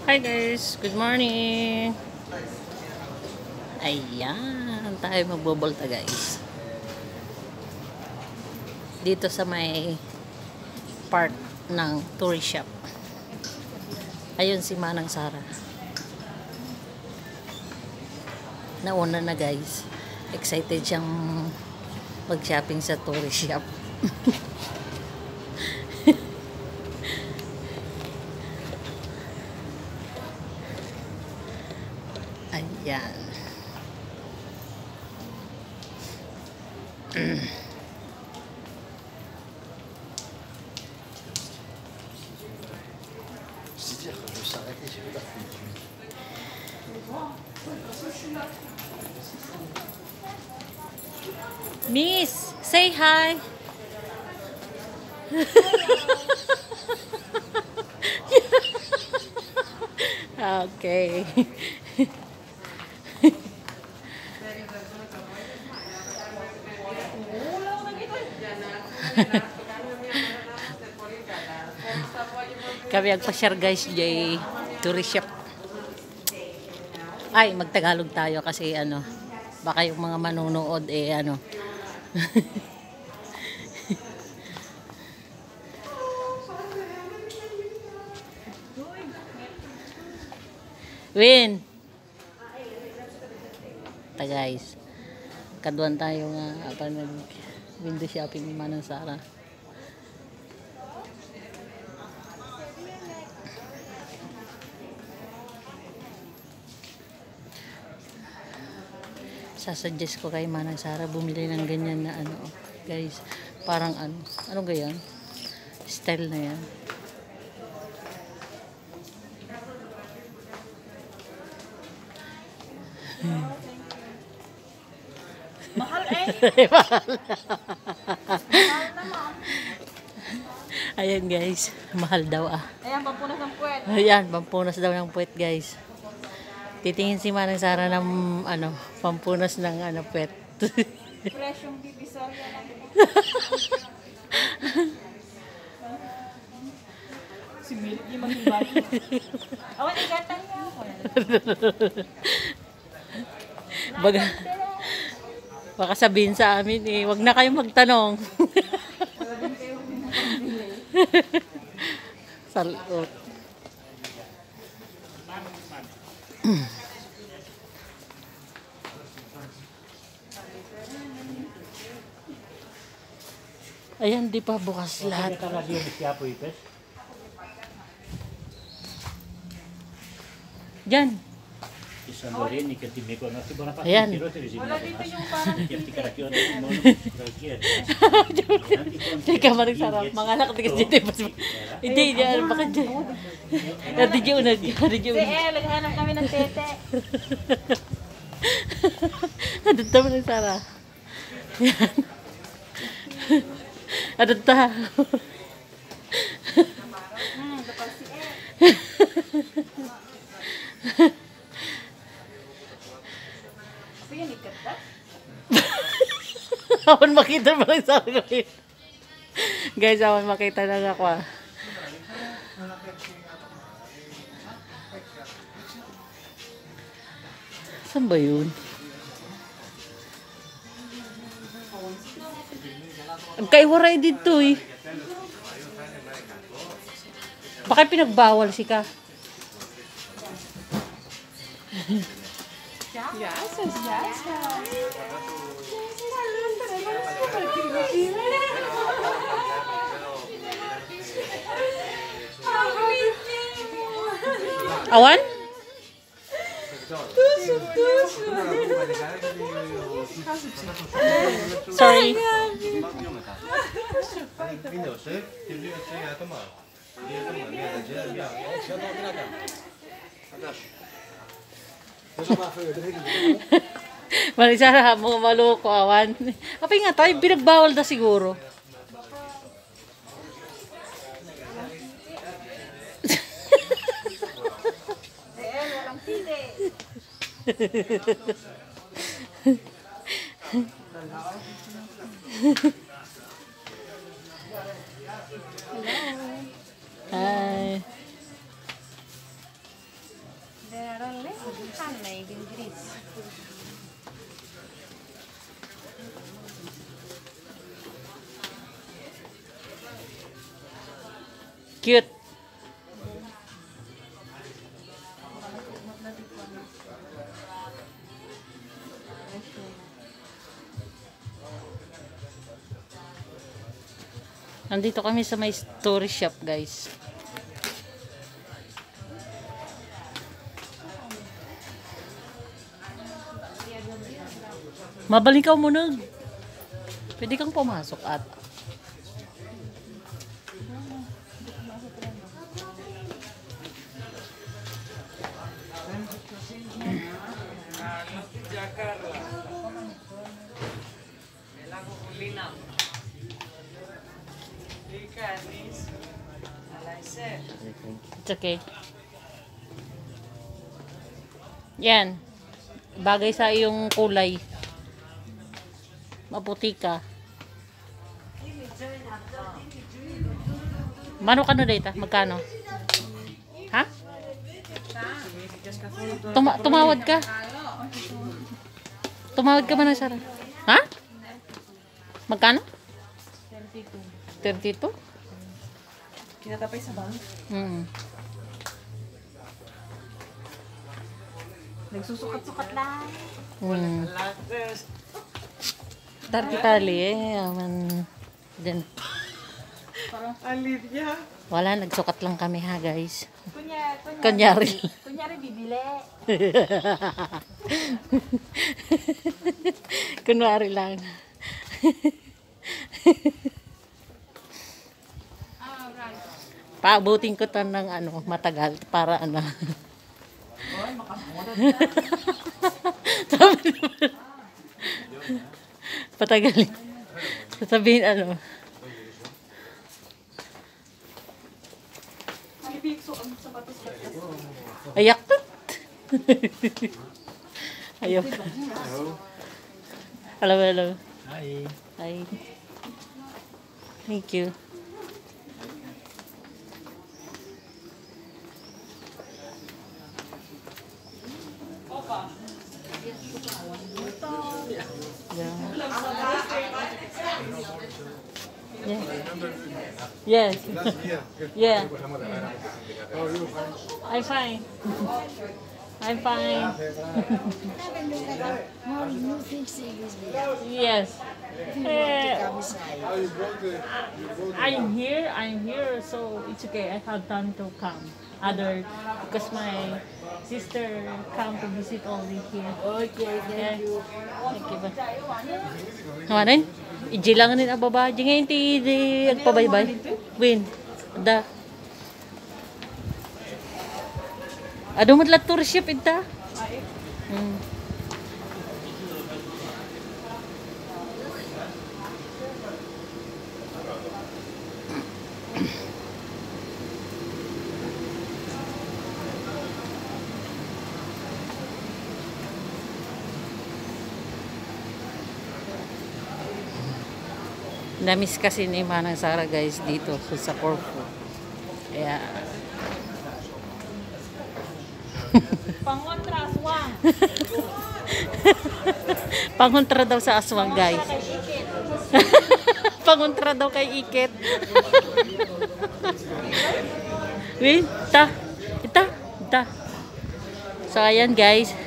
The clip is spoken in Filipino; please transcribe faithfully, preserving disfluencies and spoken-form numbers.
Hi guys, good morning. Ayan, tayo magbobolta guys. Dito sa may part ng tourist shop. Ayun si Manang Sara. Nauna na guys. Excited siyang mag-shopping sa tourist shop. Ayan. Miss, say hi. Okay. Kami agpa-share guys, Jay tourist shop. Ay, magtagalog tayo kasi ano, baka yung mga manunood eh ano. Win. Ta guys. Kaduan tayo nga apa nag window shopping ni Manang Sara. Sasuggest ko kay Manang Sara bumili ng ganyan na ano, guys. Parang ano, ano ganyan? Style na yan. Mahal eh. Mahal. Ayan guys, mahal daw ah. Ayan, pampunas ng puwet. Ayan, pampunas daw ng puwet guys. Titingin si Manang Sara ng ano, pampunas ng ano puwet. Fresh yung divisoria lang. Si Milik yung mag-ibay. Awan, ikatan niya ako. Baga, baka sabihin sa amin eh, wag na kayong magtanong. Salot. Ayan, di pa bukas lahat. Diyan. Ayan. Teka, Manang Sara, mga anak tigas dito. Hindi, diyan, baka dyan. Hindi dyan unag. Hindi dyan Si unag. El, naghanap kami ng tete. Adot ta, Manang Sara. Yan. Adot ta. Hmm, dapat si El. Apa yan, ikata? Awan makita Manang Sara gawin. Guys, awan makita lang ako ah. Saan ba yun? Ang kaiwaray dito eh. Baka pinagbawal si ka. Yasas, yasas. Awan? Sorry. Manang Sara, mga maloko, awan. Kapag nga tayo, pinagbawal na siguro. Si El, walang tite. Hi. Generalnya sana Inggris. Cute. Nandito kami sa may story shop, guys. Mabalikaw mo na. Pwede kang pumasok at. It's okay. Yan. Bagay sa iyong kulay. Maputi ka. Mano ka na data? Magkano? Ha? Tuma tumawad ka? Tumawad ka ba na, Sarah? Ha? Magkano? thirty-two? Kinatapay sa bang? Mm. Nagsusukat-sukat lang. Mm. Tali-tali eh. Aman. Din. Parang alit niya. Wala, nagsukat lang kami ha, guys. Kunya, kunya, Kunyari. kunyari bibili. Kunwari lang. Paabutin ko to ng ano, matagal para ano. Oy, makasunod na. Patagalin. Sasabihin ano. Malibigso ang sapatos ka. Ayak tot. Ayaw. Hello, hello. Hi. Hi. Thank you. Opa. Yeah. Yeah. Yes. Yeah. I'm fine. I'm fine. Yes. Eh, I'm here. I'm here, so it's okay. I have time to come. Other because my sister come to visit only here. Okay, thank you. Thank you ba? Hawanin? Ijilangan din ang baba. Di ngayon ti di agpabaybay. Win. Da. Ado matla tour ship ita. Hmm. Namiss kasi ni Manang Sara, guys, dito sa Corfu. Kaya Pangontra, aswang. pangontra daw sa aswang, guys. Pangontra daw kay Ikit. Wait, ta. Ita, ita. So ayan, guys.